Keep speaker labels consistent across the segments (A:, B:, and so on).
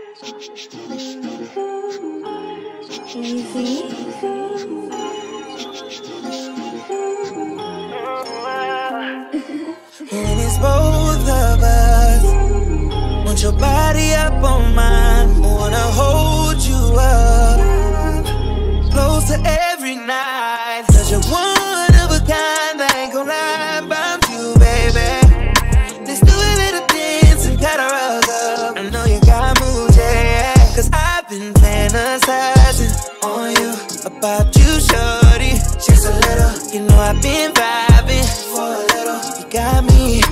A: Easy.
B: When it's both of us, want your body up on mine, wanna hold you up, closer every night. Cause you're one of a kind, I ain't gon' lie about you, baby. Let's do a little dance and cut our rug up. I know you got moves, yeah. Cause I've been fantasizing on you, about you, shorty. Just a little, you know I've been vibing for a little. You got me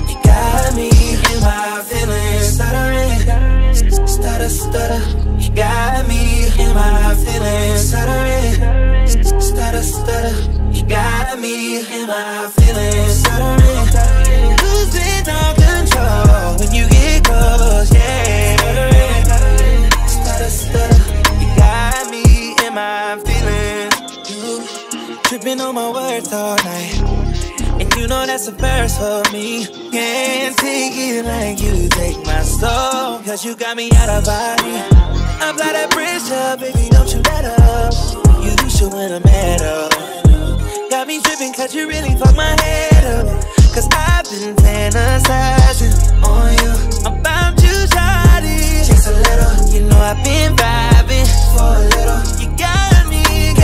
B: in my feelings. Stutterin', stutter, stutter. You got me in my feelings. Stutterin', stutter, stutter. You got me in my feelings. Stutterin', losing all control when you get close, yeah. Stutterin', stutter, stutter. You got me in my feelings. You tripping on my words all night. And you know that's a first for me. Can't take it like you take my soul. Cause you got me out of body. Apply that pressure, baby, don't you let up. You should win a medal. Got me tripping cause you really fucked my head up. Cause I've been fantasizing on you, about you, shawty. Just a little, you know I've been vibing for a little. You got me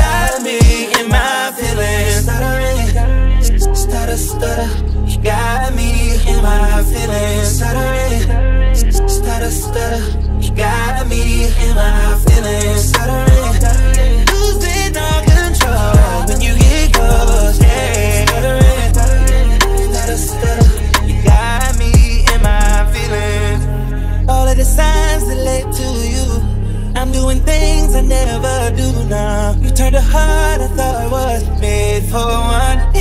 B: in my feelings. Stutterin', stutter, stutter. You got me in my feelings. Stutterin', stutter, stutter. You got me in my feelings. Stutterin', losing all control when you get close, yeah. Stutterin', stutter, stutter. You got me in my feelings. All of the signs that led to you, I'm doing things I never do now. You turned a heart I thought was made for one.